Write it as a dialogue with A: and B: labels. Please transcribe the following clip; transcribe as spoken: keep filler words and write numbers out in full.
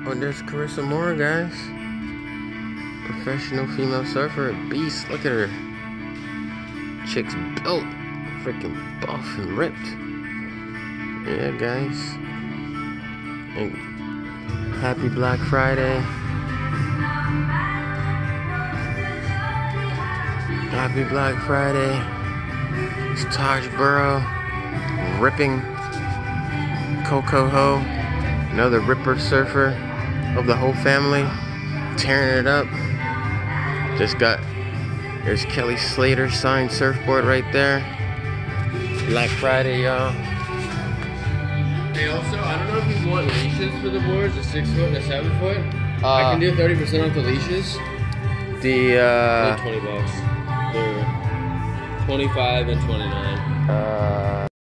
A: Oh, there's Carissa Moore, guys. Professional female surfer, beast. Look at her. Chick's built, freaking buff and ripped. Yeah, guys. And happy Black Friday. Happy Black Friday. It's Taj Burrow ripping Coco Ho, another ripper surfer of the whole family, tearing it up. Just got, there's Kelly Slater signed surfboard right there. Black Friday, y'all.
B: Hey, also, I don't know if you want leashes for the boards, a six foot and a seven foot.
A: Uh,
B: I can do thirty percent off the leashes.
A: The, uh...
B: Like twenty bucks. They're twenty-five and twenty-nine.
A: Uh...